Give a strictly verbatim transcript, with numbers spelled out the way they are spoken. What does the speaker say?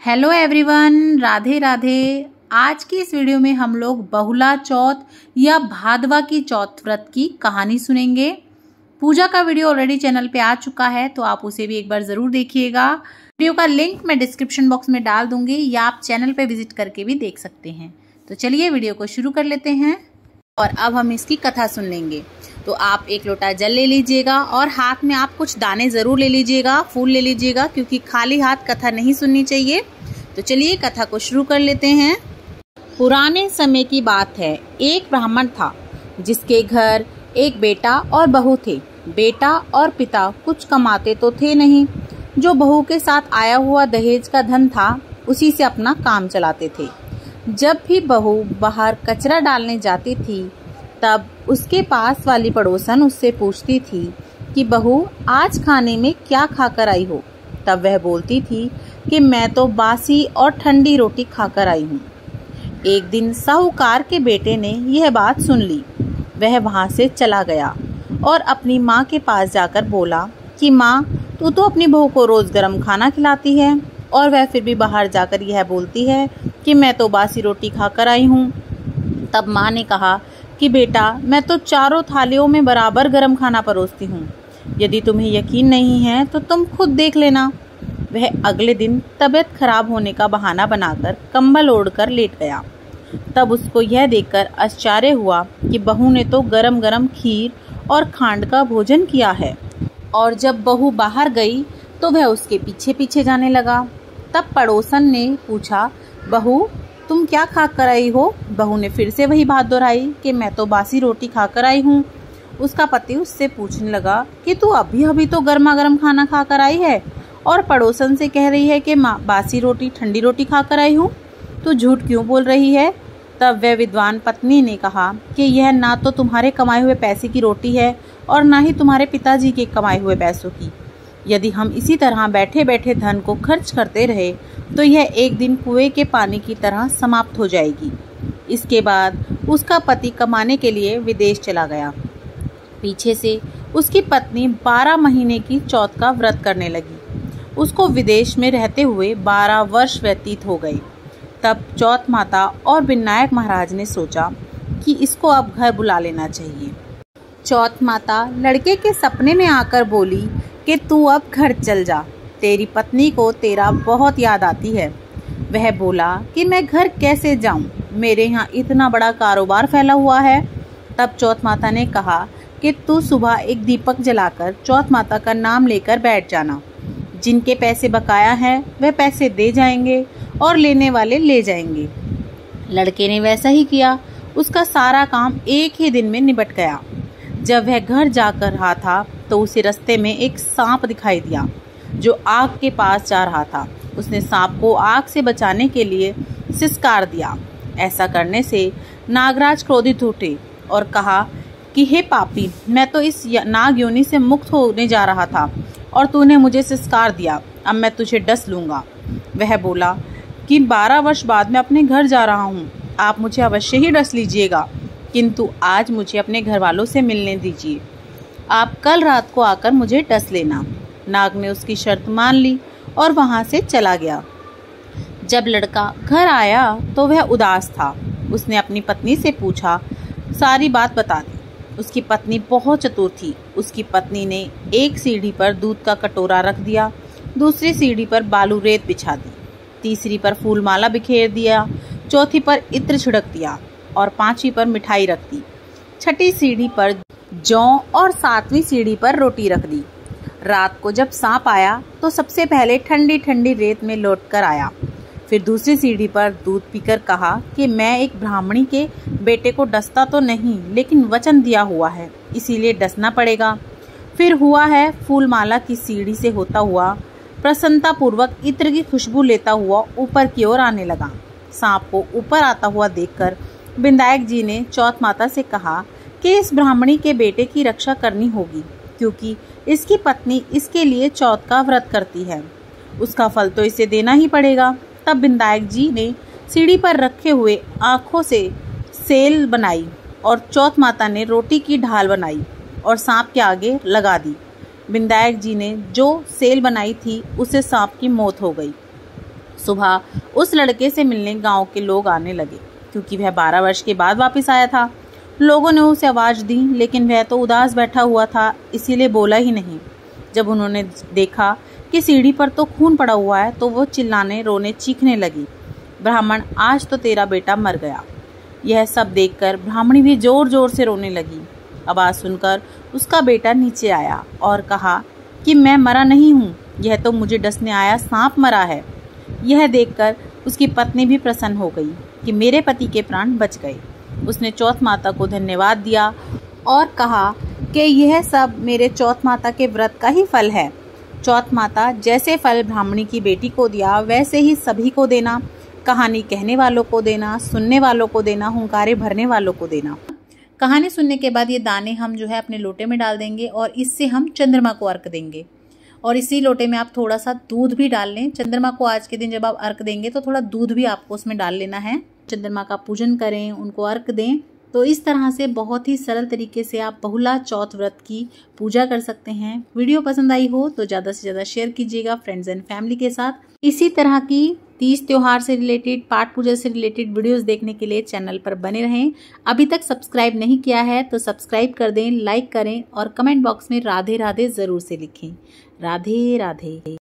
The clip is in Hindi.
Hello everyone, Radhe Radhe. आज की इस वीडियो में हम लोग बहुला चौथ या भादवा की चौथ व्रत की कहानी सुनेंगे। पूजा का वीडियो ऑलरेडी चैनल पे आ चुका है, तो आप उसे भी एक बार ज़रूर देखिएगा। वीडियो का लिंक मैं डिस्क्रिप्शन बॉक्स में डाल दूंगी या आप चैनल पे विजिट करके भी देख सकते हैं। तो चलिए वीडियो को शुरू कर लेते हैं और अब हम इसकी कथा सुन लेंगे। तो आप एक लोटा जल ले लीजिएगा और हाथ में आप कुछ दाने ज़रूर ले लीजिएगा, फूल ले लीजिएगा, क्योंकि खाली हाथ कथा नहीं सुननी चाहिए। तो चलिए कथा को शुरू कर लेते हैं। पुराने समय की बात है। एक ब्राह्मण था जिसके घर एक बेटा और बहू थे। बेटा और पिता कुछ कमाते तो थे नहीं। जो बहू के साथ आया हुआ दहेज का धन था, उसी से अपना काम चलाते थे। जब भी बहू बाहर कचरा डालने जाती थी, तब उसके पास वाली पड़ोसन उससे पूछती थी कि बहू, आज खाने में क्या खाकर आई हो? तब वह बोलती थी कि मैं तो बासी और ठंडी रोटी खाकर आई हूँ। एक दिन साहूकार के बेटे ने यह बात सुन ली। वह वहाँ से चला गया और अपनी माँ के पास जाकर बोला कि माँ, तू तो अपनी बहू को रोज गर्म खाना खिलाती है और वह फिर भी बाहर जाकर यह बोलती है कि मैं तो बासी रोटी खाकर आई हूँ। तब माँ ने कहा कि बेटा, मैं तो चारों थालियों में बराबर गर्म खाना परोसती हूँ। यदि तुम्हें यकीन नहीं है तो तुम खुद देख लेना। वह अगले दिन तबीयत खराब होने का बहाना बनाकर कंबल ओढ़कर लेट गया। तब उसको यह देखकर आश्चर्य हुआ कि बहू ने तो गरम गरम खीर और खांड का भोजन किया है। और जब बहू बाहर गई तो वह उसके पीछे पीछे जाने लगा। तब पड़ोसन ने पूछा, बहू, तुम क्या खाकर आई हो? बहू ने फिर से वही बात दोहराई कि मैं तो बासी रोटी खाकर आई हूँ। उसका पति उससे पूछने लगा कि तू अभी अभी तो गर्मा गर्म खाना खाकर आई है और पड़ोसन से कह रही है कि बासी रोटी ठंडी रोटी खाकर आई हूँ। तू झूठ क्यों बोल रही है? तब वह विद्वान पत्नी ने कहा कि यह ना तो तुम्हारे कमाए हुए पैसे की रोटी है और ना ही तुम्हारे पिताजी के कमाए हुए पैसों की। यदि हम इसी तरह बैठे बैठे धन को खर्च करते रहे तो यह एक दिन कुएं के पानी की तरह समाप्त हो जाएगी। इसके बाद उसका पति कमाने के लिए विदेश चला गया। पीछे से उसकी पत्नी बारह महीने की चौथ का व्रत करने लगी। उसको विदेश में रहते हुए बारह वर्ष व्यतीत हो गए। तब चौथ माता और विनायक महाराज ने सोचा कि इसको अब घर बुला लेना चाहिए। चौथ माता लड़के के सपने में आकर बोली कि तू अब घर चल जा, तेरी पत्नी को तेरा बहुत याद आती है। वह बोला कि मैं घर कैसे जाऊं, मेरे यहाँ इतना बड़ा कारोबार फैला हुआ है। तब चौथ माता ने कहा कि तू सुबह एक दीपक जलाकर चौथ माता का नाम लेकर बैठ जाना। जिनके पैसे बकाया हैं वह पैसे दे जाएंगे और लेने वाले ले जाएंगे। लड़के ने वैसा ही किया। उसका सारा काम एक ही दिन में निपट गया। जब वह घर जाकर रहा था तो उसे रास्ते में एक सांप दिखाई दिया जो आग के पास जा रहा था। उसने सांप को आग से बचाने के लिए सिसकार दिया। ऐसा करने से नागराज क्रोधित उठे और कहा कि हे पापी, मैं तो इस नाग योनि से मुक्त होने जा रहा था और तूने मुझे सिसकार दिया। अब मैं तुझे डस लूंगा। वह बोला कि बारह वर्ष बाद मैं अपने घर जा रहा हूँ, आप मुझे अवश्य ही डस लीजिएगा, किंतु आज मुझे अपने घर वालों से मिलने दीजिए। आप कल रात को आकर मुझे डस लेना। नाग ने उसकी शर्त मान ली और वहाँ से चला गया। जब लड़का घर आया तो वह उदास था। उसने अपनी पत्नी से पूछा, सारी बात बता दी। उसकी पत्नी बहुत चतुर थी। उसकी पत्नी ने एक सीढ़ी पर दूध का कटोरा रख दिया, दूसरी सीढ़ी पर बालू रेत बिछा दी, तीसरी पर फूल माला बिखेर दिया, चौथी पर इत्र छिड़क दिया और पांचवी पर मिठाई रख दी, छठी सीढ़ी पर जौ और सातवीं सीढ़ी पर रोटी रख दी। रात को जब सांप आया तो सबसे पहले ठंडी ठंडी रेत में लौटकर आया। फिर दूसरी सीढ़ी पर दूध पीकर कहा कि मैं एक ब्राह्मणी के बेटे को डसता तो नहीं, लेकिन वचन दिया हुआ है, इसीलिए डसना पड़ेगा। फिर हुआ है फूलमाला की सीढ़ी से होता हुआ प्रसन्नता पूर्वक इत्र की खुशबू लेता हुआ ऊपर की ओर आने लगा। सांप को ऊपर आता हुआ देखकर विनायक जी ने चौथ माता से कहा कि इस ब्राह्मणी के बेटे की रक्षा करनी होगी, क्योंकि इसकी पत्नी इसके लिए चौथ का व्रत करती है। उसका फल तो इसे देना ही पड़ेगा। तब विनायक जी ने सीढ़ी पर रखे हुए आँखों से सेल बनाई और चौथ माता ने रोटी की ढाल बनाई और सांप के आगे लगा दी। विनायक जी ने जो सेल बनाई थी उससे सांप की मौत हो गई। सुबह उस लड़के से मिलने गांव के लोग आने लगे, क्योंकि वह बारह वर्ष के बाद वापस आया था। लोगों ने उसे आवाज़ दी, लेकिन वह तो उदास बैठा हुआ था, इसीलिए बोला ही नहीं। जब उन्होंने देखा कि सीढ़ी पर तो खून पड़ा हुआ है, तो वो चिल्लाने रोने चीखने लगी, ब्राह्मण, आज तो तेरा बेटा मर गया। यह सब देखकर ब्राह्मणी भी जोर जोर से रोने लगी। आवाज़ सुनकर उसका बेटा नीचे आया और कहा कि मैं मरा नहीं हूँ, यह तो मुझे डसने आया सांप मरा है। यह देखकर उसकी पत्नी भी प्रसन्न हो गई कि मेरे पति के प्राण बच गए। उसने चौथ माता को धन्यवाद दिया और कहा कि यह सब मेरे चौथ माता के व्रत का ही फल है। चौथ माता जैसे फल ब्राह्मणी की बेटी को दिया, वैसे ही सभी को देना, कहानी कहने वालों को देना, सुनने वालों को देना, हुंकारे भरने वालों को देना। कहानी सुनने के बाद ये दाने हम जो है अपने लोटे में डाल देंगे और इससे हम चंद्रमा को अर्घ देंगे। और इसी लोटे में आप थोड़ा सा दूध भी डाल लें। चंद्रमा को आज के दिन जब आप अर्घ देंगे तो थोड़ा दूध भी आपको उसमें डाल लेना है। चंद्रमा का पूजन करें, उनको अर्घ दें। तो इस तरह से बहुत ही सरल तरीके से आप बहुला चौथ व्रत की पूजा कर सकते हैं। वीडियो पसंद आई हो तो ज़्यादा से ज़्यादा शेयर कीजिएगा फ्रेंड्स एंड फैमिली के साथ। इसी तरह की तीज त्योहार से रिलेटेड, पाठ पूजा से रिलेटेड वीडियोस देखने के लिए चैनल पर बने रहें। अभी तक सब्सक्राइब नहीं किया है तो सब्सक्राइब कर दें, लाइक करें और कमेंट बॉक्स में राधे राधे ज़रूर से लिखें। राधे राधे।